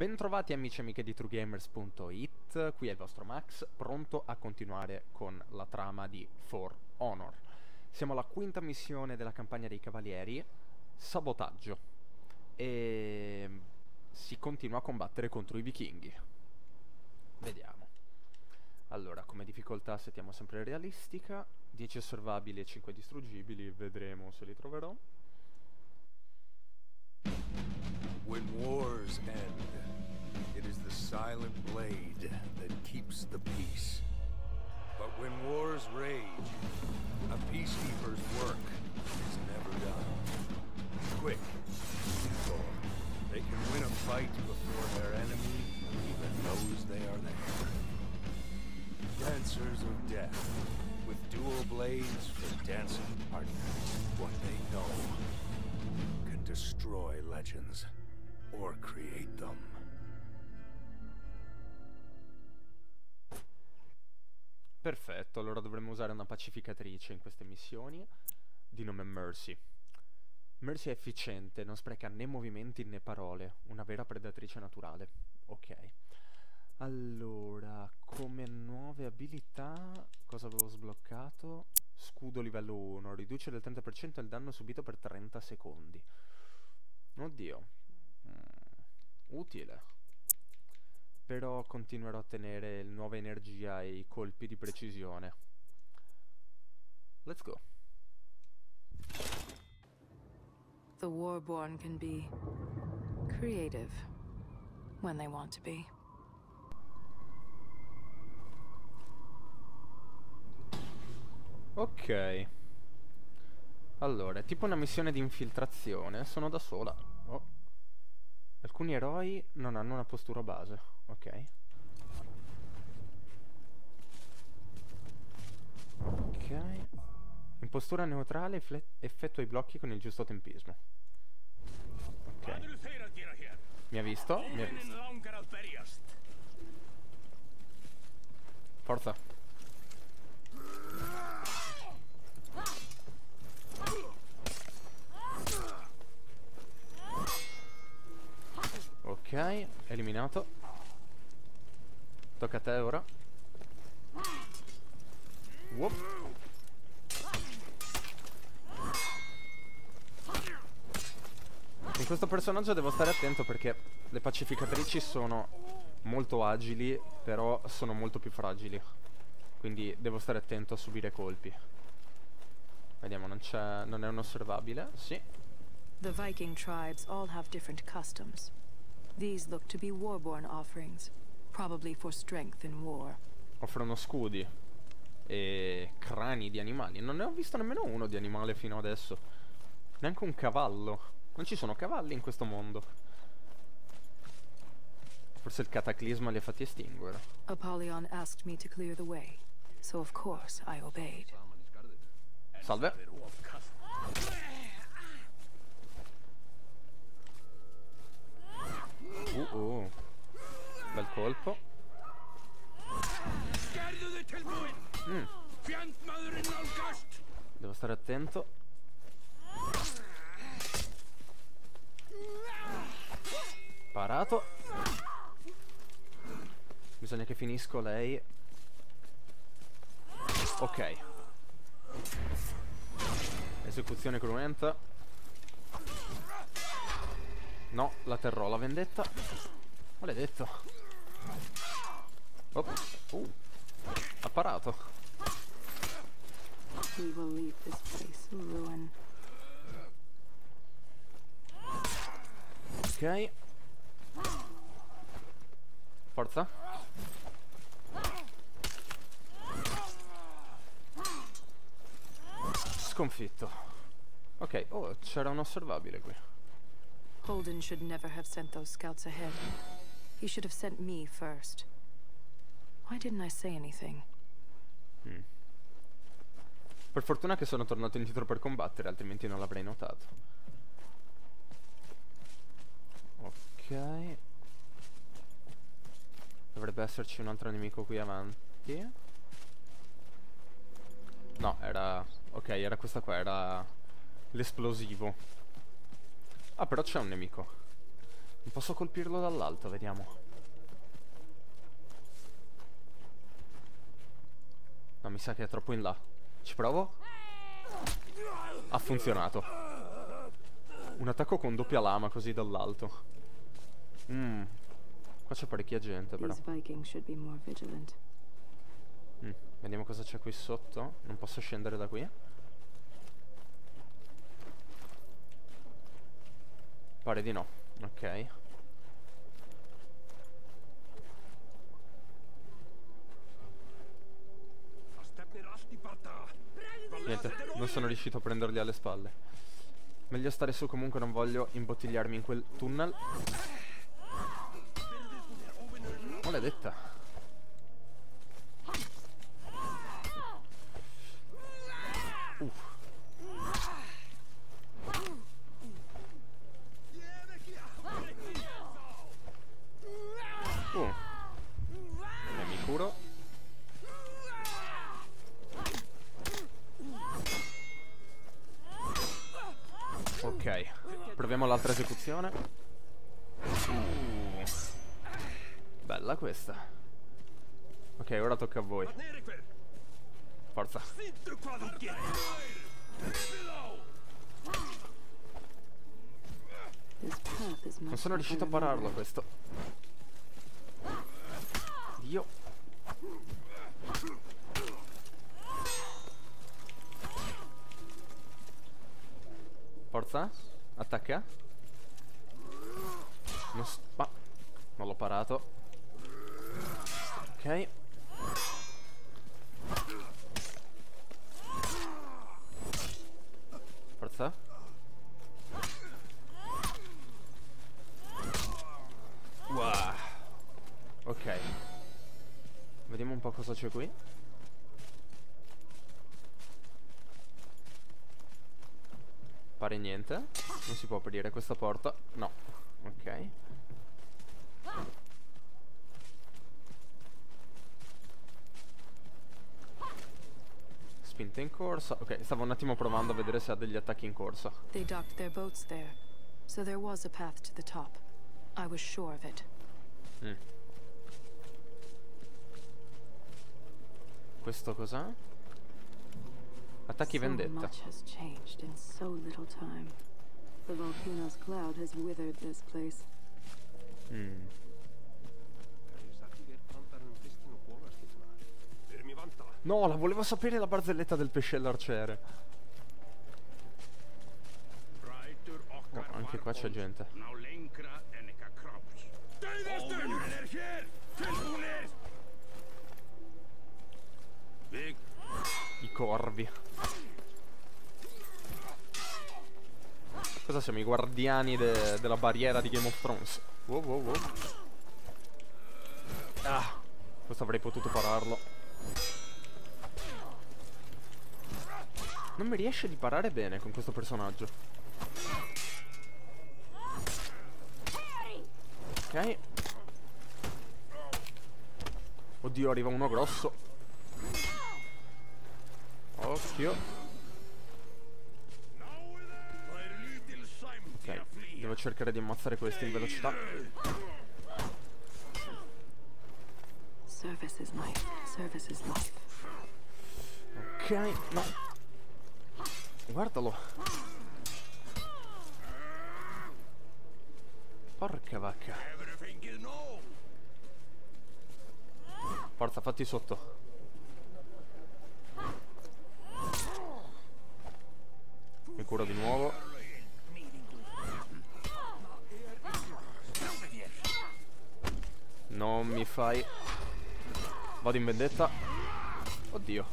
Bentrovati amici e amiche di TrueGamers.it, qui è il vostro Max, pronto a continuare con la trama di For Honor. Siamo alla quinta missione della campagna dei Cavalieri, sabotaggio, e si continua a combattere contro i vichinghi. Vediamo. Allora, come difficoltà settiamo sempre realistica, 10 osservabili e 5 distruggibili, vedremo se li troverò. When wars end, it is the silent blade that keeps the peace. But when wars rage, a peacekeeper's work is never done. Quick, for they can win a fight before their enemy even knows they are there. Dancers of death, with dual blades for dancing partners. What they know can destroy legends. Or create them. Perfetto, allora dovremmo usare una pacificatrice in queste missioni di nome Mercy. Mercy è efficiente, non spreca né movimenti né parole, una vera predatrice naturale. Ok. Allora, come nuove abilità, cosa avevo sbloccato? Scudo livello 1, riduce del 30% il danno subito per 30 secondi. Oddio. Utile. Però continuerò a tenere nuova energia e i colpi di precisione. Let's go. The Warborn can be creative when they want to be. Ok. Allora, è tipo una missione di infiltrazione. Sono da sola. Oh. Alcuni eroi non hanno una postura base. Ok. Ok. In postura neutrale effettua i blocchi con il giusto tempismo. Ok. Mi ha visto? Mi ha visto. Forza. Ok, eliminato. Tocca a te ora. Whoop. In questo personaggio devo stare attento perché le pacificatrici sono molto agili, però sono molto più fragili. Quindi devo stare attento a subire colpi. Vediamo, non è un osservabile. Sì. The Viking tribes all have different customs. These look to be Warborn offerings, probably for strength in war. Offrono scudi e crani di animali. Non ne ho visto nemmeno uno di animale fino adesso. Neanche un cavallo. Non ci sono cavalli in questo mondo. Forse il cataclisma li ha fatti estinguere. Apollyon asked me to clear the way, so of course I obeyed. Salve. Bel colpo. Devo stare attento. Parato. Bisogna che finisco lei. Ok. Esecuzione cruenta. No, la terrò la vendetta. Maledetto. Oh. Ha parato. We will leave this place a ruin. Ok. Forza. Sconfitto. Ok, oh, c'era un osservabile qui. Holden should never have sent those scouts ahead. He should have sent me first. Why didn't I say anything? Per fortuna che sono tornato indietro per combattere, altrimenti non l'avrei notato. Ok. Dovrebbe esserci un altro nemico qui avanti. No, era... Ok, era questa qua, era l'esplosivo. Ah, però c'è un nemico. Non posso colpirlo dall'alto, vediamo. No, mi sa che è troppo in là. Ci provo? Ha funzionato. Un attacco con doppia lama così dall'alto. Qua c'è parecchia gente però. These Vikings should be more vigilant. Vediamo cosa c'è qui sotto. Non posso scendere da qui. Pare di no. Ok. Niente, non sono riuscito a prenderli alle spalle. Meglio stare su, comunque non voglio imbottigliarmi in quel tunnel. Maledetta. E mi curo. Ok, proviamo l'altra esecuzione. Bella questa. Ok, ora tocca a voi. Forza. Non sono riuscito a pararlo questo. Dio. Forza. Attacca. Non l'ho parato. Ok. Forza. Wow. Ok. Vediamo un po' cosa c'è qui. Pare niente. Non si può aprire questa porta. No. Ok. Spinta in corsa. Ok, stavo un attimo provando a vedere se ha degli attacchi in corsa. They docked their boats there, so there was a path to the top. I was sure of it. Questo cos'ha? Attacchi vendetta. So much has changed in so little time. The volcano's cloud has withered this place. No, la volevo sapere la barzelletta del pesce all'arciere. Oh, anche qua c'è gente. I corvi. Cosa siamo? I guardiani della barriera di Game of Thrones. Wow, wow, wow. Ah, questo avrei potuto pararlo. Non mi riesce di parare bene con questo personaggio. Ok. Oddio, arriva uno grosso. Occhio. Ok, devo cercare di ammazzare questi in velocità. Service is life. Service is life. Ok, no. Guardalo. Porca vacca. Forza, fatti sotto. Mi curo di nuovo. Non mi fai. Vado in vendetta. Oddio.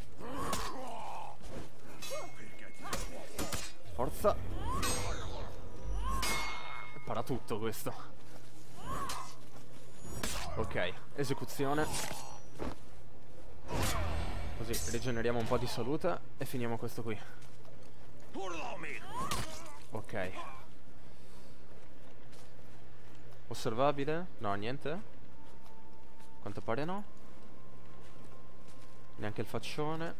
Forza. Para tutto questo. Ok, esecuzione. Così rigeneriamo un po' di salute e finiamo questo qui. Ok. Osservabile? No, niente. Quanto pare no. Neanche il faccione.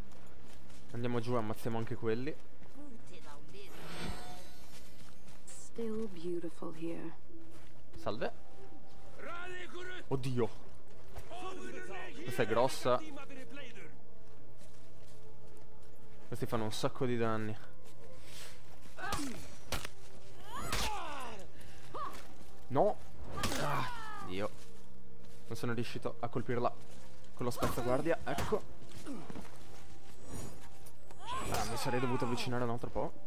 Andiamo giù e ammazziamo anche quelli. Still beautiful here. Salve. Oddio. Questa è grossa. Questi fanno un sacco di danni. No. Dio. Non sono riuscito a colpirla con lo spazzaguardia. Ecco. Mi sarei dovuto avvicinare un altro po'.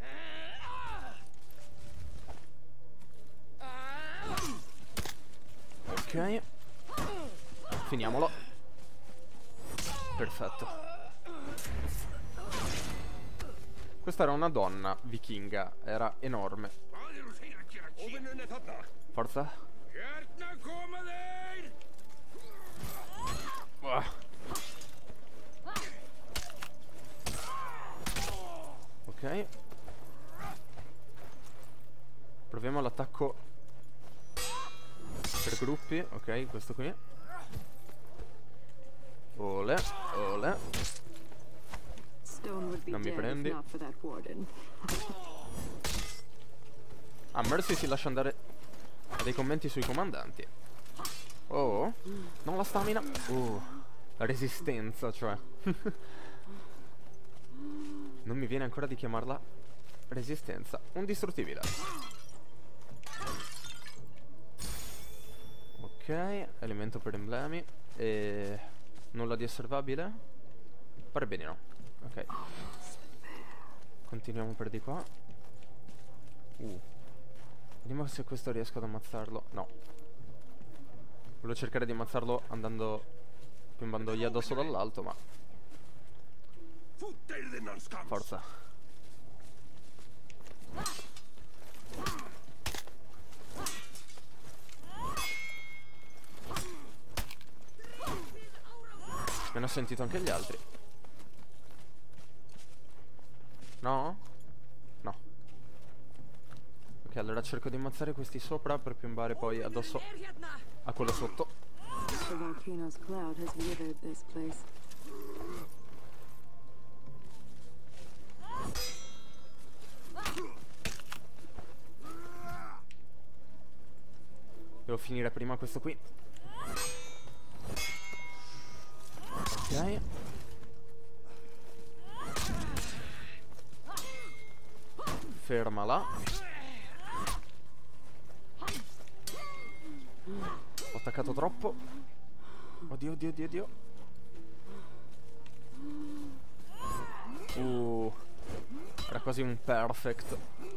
Ok. Finiamolo. Perfetto. Questa era una donna vichinga. Era enorme. Forza. Ok. Proviamo l'attacco per gruppi. Ok, questo qui. Ole, ole. Non mi prendi. Ah, Mercy si lascia andare dei commenti sui comandanti. Oh, non la stamina. La resistenza, cioè. Non mi viene ancora di chiamarla resistenza. Un distruttibile. Ok, elemento per emblemi. E nulla di osservabile? Pare bene no. Ok. Continuiamo per di qua. Vediamo se questo riesco ad ammazzarlo. No. Volevo cercare di ammazzarlo andando, pimbandogli addosso dall'alto, ma forza. Mi hanno sentito anche gli altri. No? No. Ok, allora cerco di ammazzare questi sopra per piombare poi addosso a quello sotto. The volcano's cloud has withered this place. Devo finire prima questo qui. Ok. Fermala. Ho attaccato troppo. Oddio, oddio, oddio, oddio. Era quasi un perfect.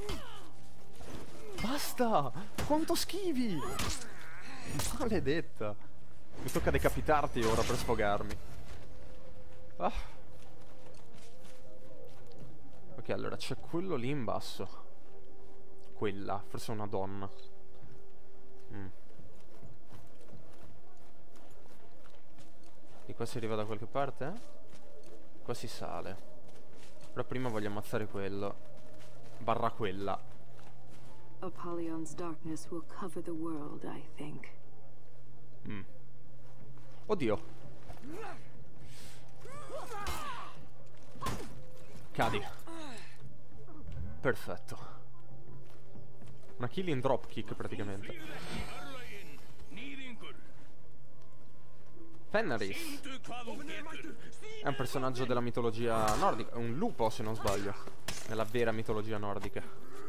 Basta! Quanto schivi! Maledetta. Mi tocca decapitarti ora per sfogarmi. Ah. Ok, allora c'è quello lì in basso. Quella, forse una donna. Di qua si arriva da qualche parte? Qua si sale. Però prima voglio ammazzare quello. Barra quella. Apollyon's darkness will cover the world, I think. Oddio. Cadi. Perfetto. Una kill in dropkick praticamente. Fenris è un personaggio della mitologia nordica. È un lupo se non sbaglio. Nella vera mitologia nordica.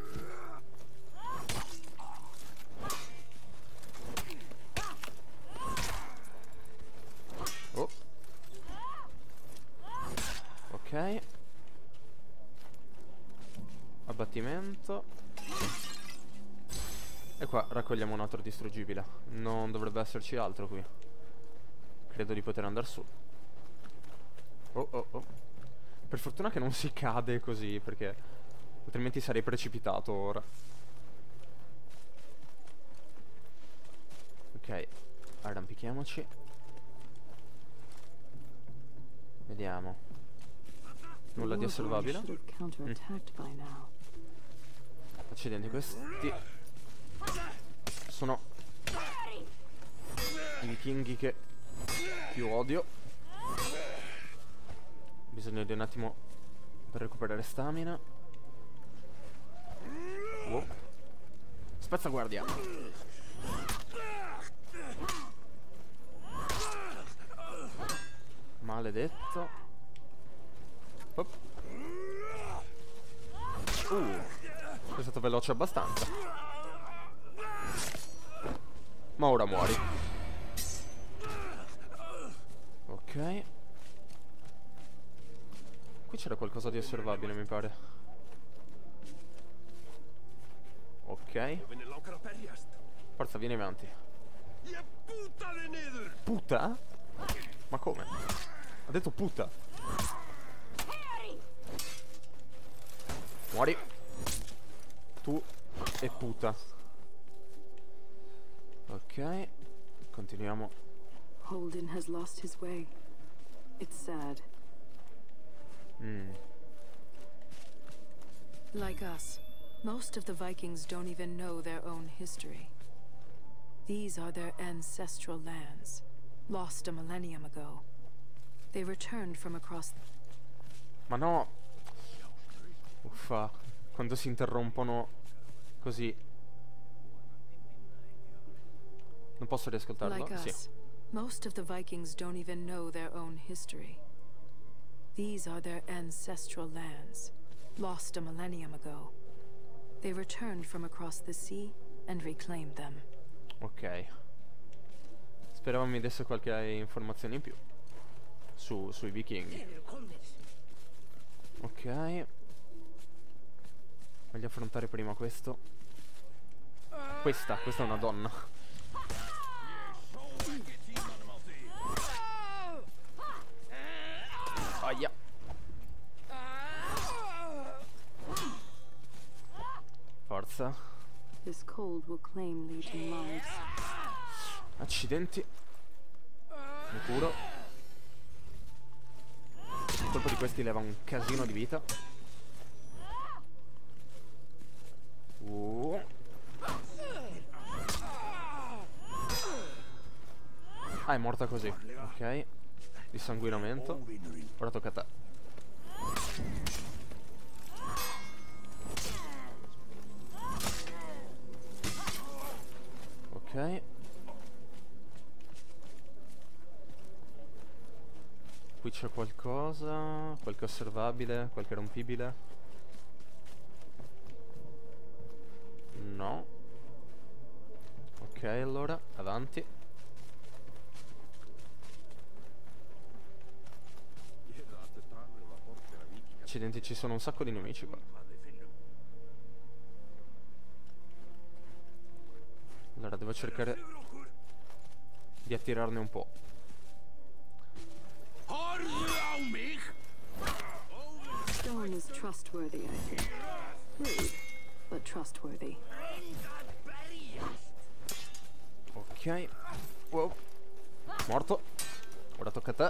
Oh. Ok. Abbattimento. E qua raccogliamo un altro distruggibile. Non dovrebbe esserci altro qui. Credo di poter andare su. Oh oh oh. Per fortuna che non si cade così, perché altrimenti sarei precipitato ora. Ok, arrampichiamoci. Vediamo. Nulla di osservabile. Accidenti, questi sono i vichinghi che più odio. Bisogno di un attimo per recuperare stamina. Wow. Spezza guardia. Maledetto. Op. È stato veloce abbastanza. Ma ora muori. Ok. Qui c'era qualcosa di osservabile, mi pare. Ok. Forza, vieni avanti. Puta? Ma come? Ha detto puta. Muori. Tu e puta. Ok. Continuiamo. Holden has lost his way. It's sad. Like us, most of the Vikings don't even know their own history. These are their ancestral lands, lost a millennium ago. They returned from across... Ma no! Uffa, quando si interrompono così. Non posso riascoltarlo? Like us, Sì. most of the Vikings don't even know their own history. These are their ancestral lands, lost a millennium ago. They returned from across the sea and reclaimed them. Ok. Speravo mi desse qualche informazione in più sui vichinghi. Ok. Voglio affrontare prima questo. Questa è una donna. Aia. Forza. This cold will claim legion lives. Accidenti. Mi curo. Il colpo di questi leva un casino di vita. Ah, è morta così. Ok. Dissanguinamento. Ora tocca a te. Ok. Qui c'è qualcosa. Qualche osservabile. Qualche rompibile. No. Ok, allora, avanti. Accidenti, ci sono un sacco di nemici qua. Allora, devo cercare di attirarne un po'. Stone is trustworthy, I think. Rude, but trustworthy. Ok. Wow. Morto. Ora tocca a te.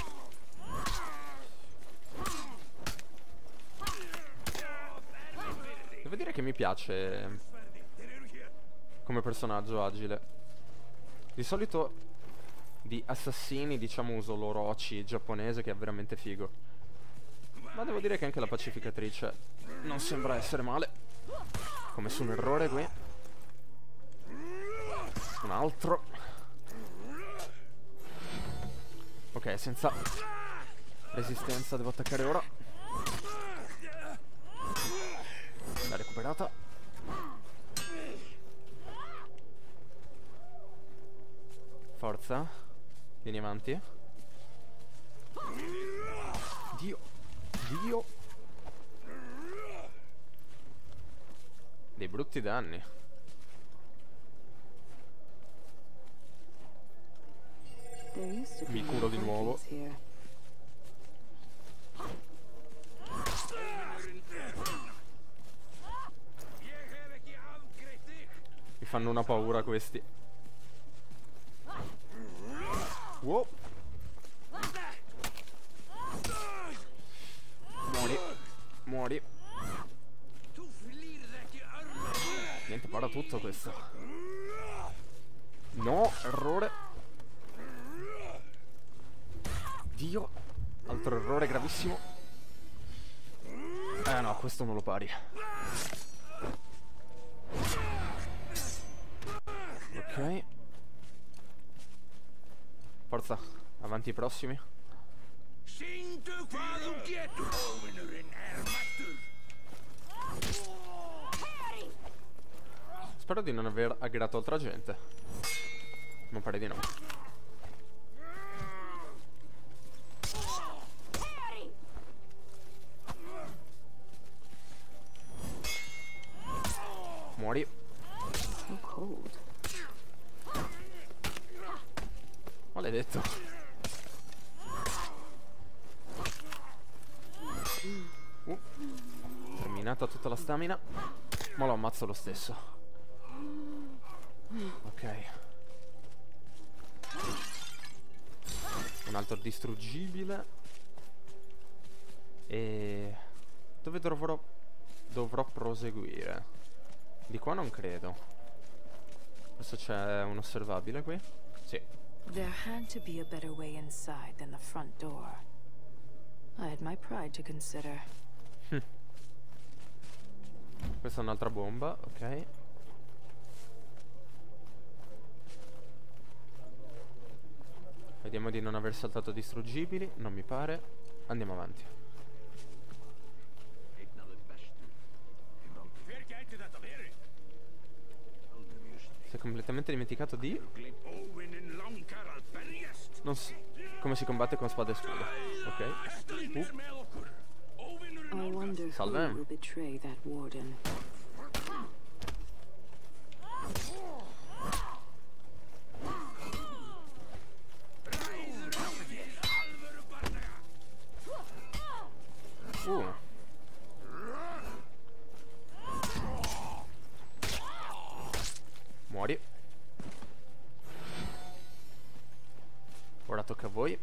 Devo dire che mi piace come personaggio agile. Di solito di assassini, diciamo, uso l'Orochi giapponese, che è veramente figo. Ma devo dire che anche la pacificatrice non sembra essere male. Ho commesso un errore qui. Un altro. Ok, senza resistenza devo attaccare ora. L'ha recuperata. Forza. Vieni avanti. Dio. Dio. Dei brutti danni. Mi curo di nuovo. Mi fanno una paura questi. Wow. Muori. Muori. Niente, para tutto questo. No, errore. Dio. Altro errore gravissimo. No, questo non lo pari. Ok. Forza, avanti i prossimi. Spero di non aver aggravato altra gente. Non pare di no. Muori. So cold. Maledetto. Terminata tutta la stamina. Ma lo ammazzo lo stesso. Ok. Un altro distruggibile. E... dove dovrò proseguire? Di qua non credo. Adesso c'è un osservabile qui. Sì. There had to be a better way inside than the front door. I had my pride to consider. Questa è un'altra bomba, ok. Vediamo di non aver saltato distruggibili, non mi pare. Andiamo avanti. Si è completamente dimenticato di... non so come si combatte con spada e scudo. Ok. I wonder Salve. who will betray that warden. Muori. Ora tocca a voi.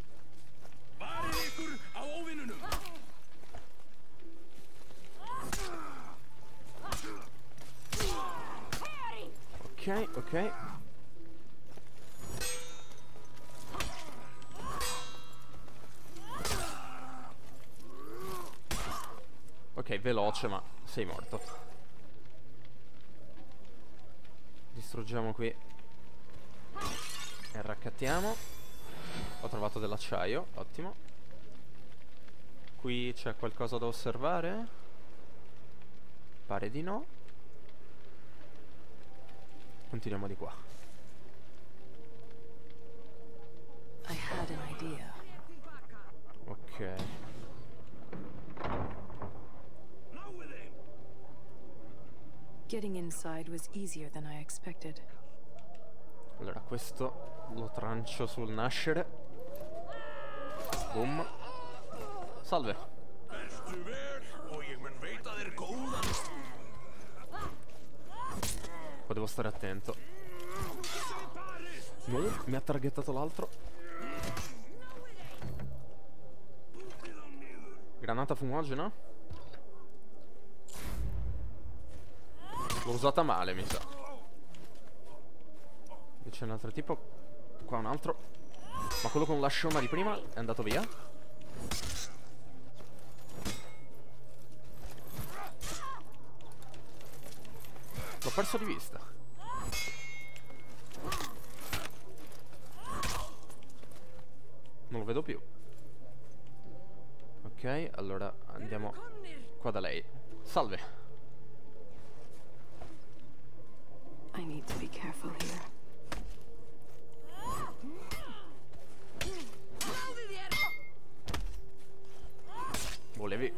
Ok, ok. Ok, veloce, ma sei morto. Distruggiamo qui. E raccattiamo. Ho trovato dell'acciaio, ottimo. Qui c'è qualcosa da osservare? Pare di no. Continuiamo di qua. I had an idea. Ok. Getting inside was easier than I expected. Allora, questo lo trancio sul nascere. Boom. Salve. Qua devo stare attento. No, mi ha targettato l'altro. Granata fumogena? L'ho usata male, mi sa. Qui c'è un altro tipo. Qua un altro. Ma quello con l'ascioma di prima è andato via. L'ho perso di vista. Non lo vedo più. Ok, allora andiamo qua da lei. Salve. I need to be careful here. Volevi.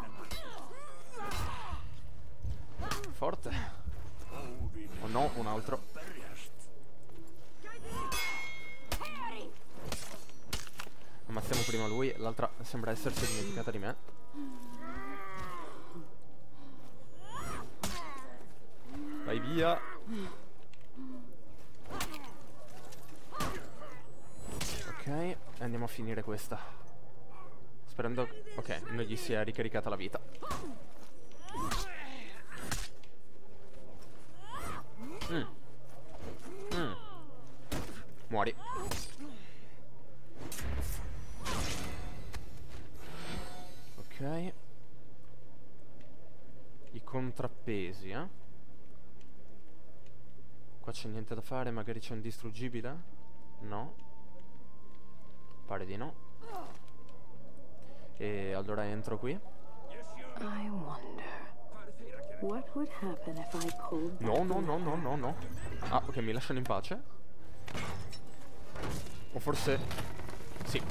Forte. Oh no, un altro. Ammazziamo prima lui. L'altra sembra essersi dimenticata di me. Vai via. Ok, andiamo a finire questa. Sperando... ok, non gli sia ricaricata la vita. Muori. Ok. I contrappesi, Qua c'è niente da fare, magari c'è un distruggibile? No. Pare di no. E allora entro qui. I wonder what would happen if I pulled back No, no, no, no, no, no. Ah, ok, mi lasciano in pace. O forse... Sì.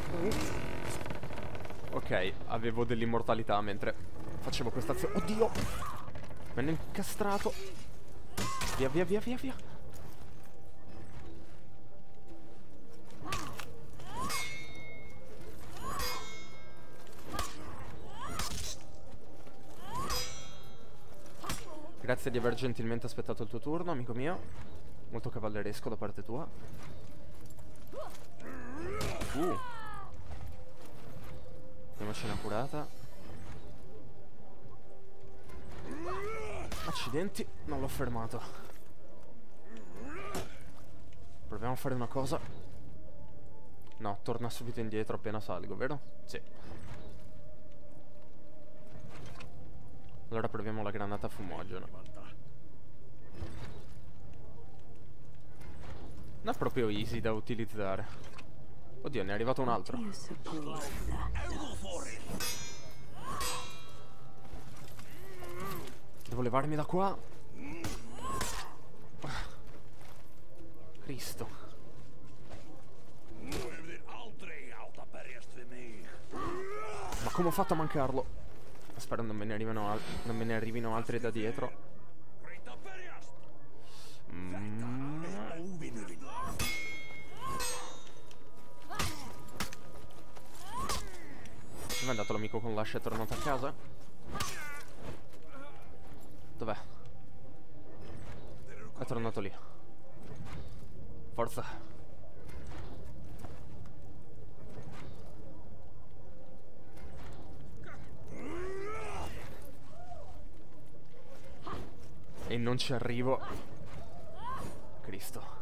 Ok, avevo dell'immortalità mentre facevo questa azione. Oddio! Mi hanno incastrato. Via, via, via, via, via. Grazie di aver gentilmente aspettato il tuo turno, amico mio. Molto cavalleresco da parte tua. Diamoci una curata. Accidenti, non l'ho fermato. Proviamo a fare una cosa. No, torna subito indietro appena salgo, vero? Sì. Allora proviamo la granata fumogena. Non è proprio easy da utilizzare. Oddio, ne è arrivato un altro. Devo levarmi da qua. Cristo. Ma come ho fatto a mancarlo? Spero non me ne arrivino altri da dietro. Dove è andato l'amico con l'ascia? È tornato a casa? Dov'è? È tornato lì. Forza. E non ci arrivo. Cristo.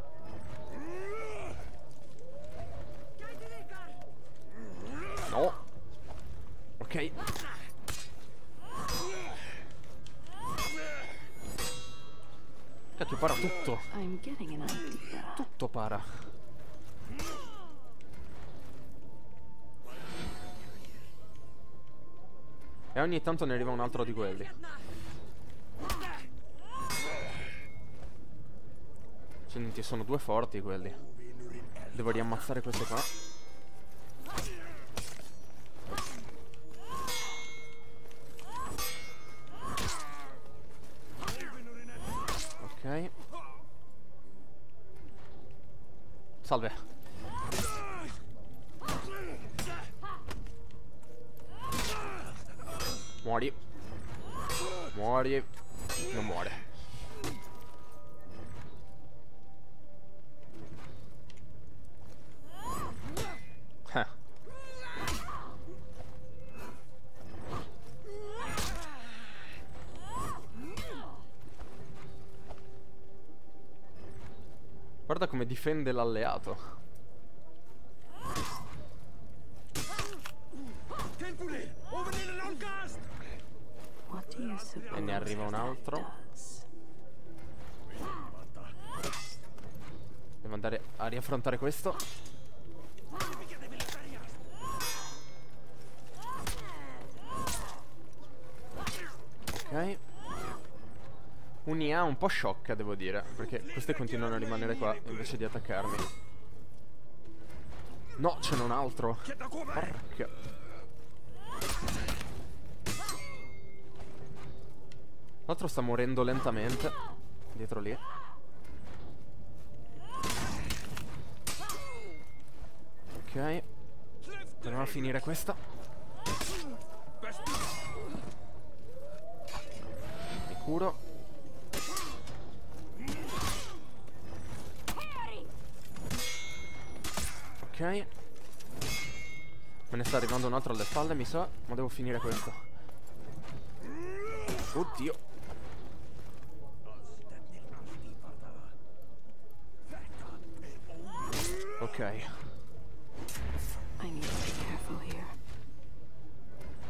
No. Ok. Cacchio, para tutto. Tutto para. E ogni tanto ne arriva un altro di quelli. Senti, sono due forti quelli. Devo riammazzare questo qua. Ok. Salve. Muori. Muori. Non muore. Guarda come difende l'alleato. E ne arriva un altro. Devo andare a riaffrontare questo. Ok. Un'IA un po' sciocca, devo dire, perché queste continuano a rimanere qua invece di attaccarmi. No, ce n'è un altro. Porca. L'altro sta morendo lentamente. Dietro lì. Ok. Proviamo a finire questa. Mi curo. Ok. Me ne sta arrivando un altro alle spalle, mi sa. Ma devo finire questo. Oddio. Ok.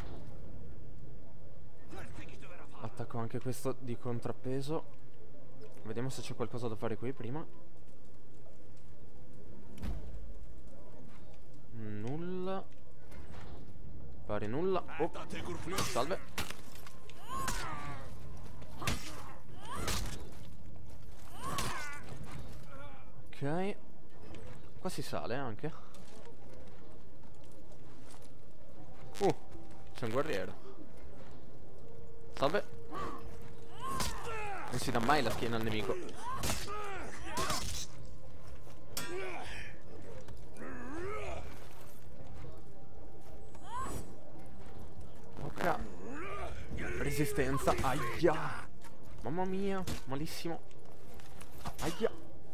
Attacco anche questo di contrappeso. Vediamo se c'è qualcosa da fare qui prima. Nulla. Pare nulla. Oh, salve. Ok. Qua si sale anche. C'è un guerriero. Salve. Non si dà mai la schiena al nemico. Ok. Resistenza. Aia. Mamma mia. Malissimo. Aia.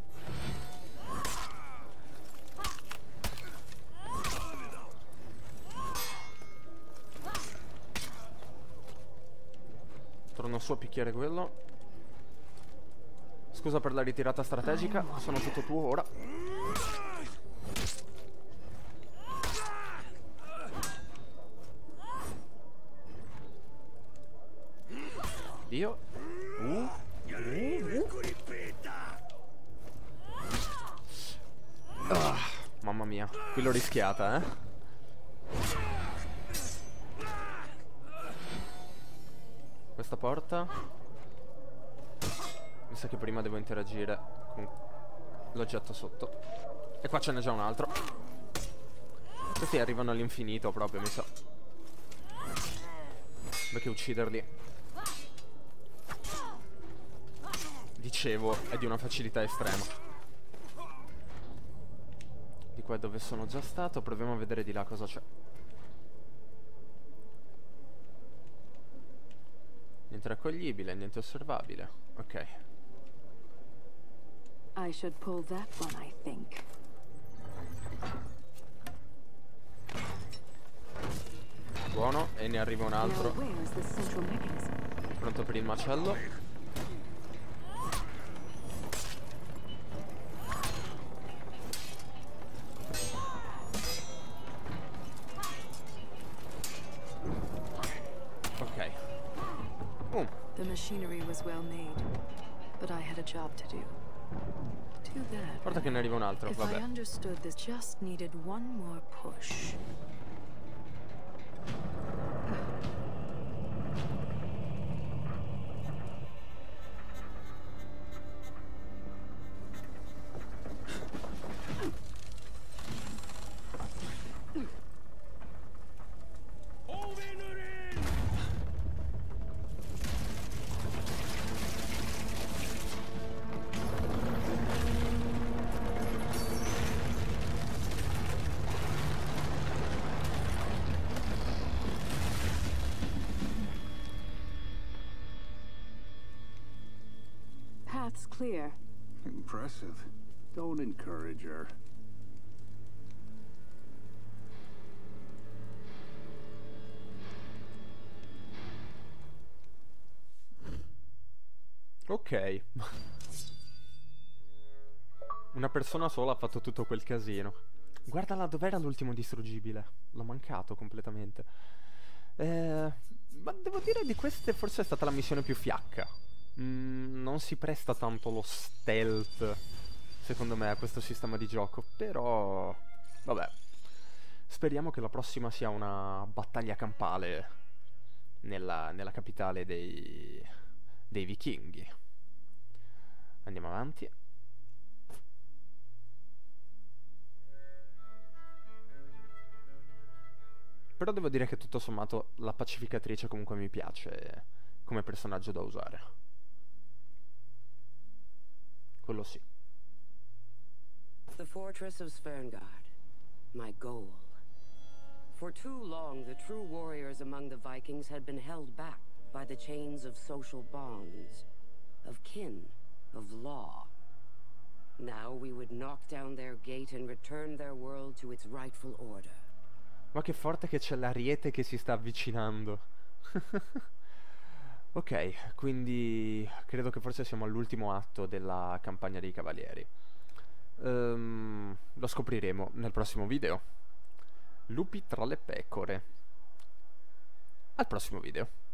Torno su a picchiare quello. Scusa per la ritirata strategica. Sono tutto tuo ora. Dio. Mamma mia. Qui l'ho rischiata, Questa porta. Mi sa che prima devo interagire con l'oggetto sotto. E qua ce n'è già un altro. Questi arrivano all'infinito proprio, mi sa. Perché ucciderli, dicevo, è di una facilità estrema. Di qua è dove sono già stato. Proviamo a vedere di là cosa c'è. Niente raccoglibile, niente osservabile. Ok. I should pull that one, I think. Buono, e ne arriva un altro. Now, where is the central mechanism? Pronto per il macello. Ok. The machinery was well made, but I had a job to do. Too bad. Guarda che ne arriva un altro, If I vabbè. understood this, just needed one more push. Path's clear. Impressive. Don't encourage her. Ok. Una persona sola ha fatto tutto quel casino. Guarda là, dov'era l'ultimo distruggibile? L'ho mancato completamente. Ma devo dire di queste forse è stata la missione più fiacca. Non si presta tanto lo stealth, secondo me, a questo sistema di gioco. Però, vabbè. Speriamo che la prossima sia una battaglia campale nella capitale dei vichinghi. Andiamo avanti. Però devo dire che tutto sommato la pacificatrice comunque mi piace come personaggio da usare. Quello sì. The fortress of Sverngard, my goal. For too long, the true warriors among the Vikings had been held back by the chains of social bonds, of kin, of law. Now we would knock down their gate and return their world to its rightful order. Ma che forte che c'è l'ariete che si sta avvicinando. Ok, quindi credo che forse siamo all'ultimo atto della campagna dei Cavalieri. Lo scopriremo nel prossimo video. Lupi tra le pecore. Al prossimo video.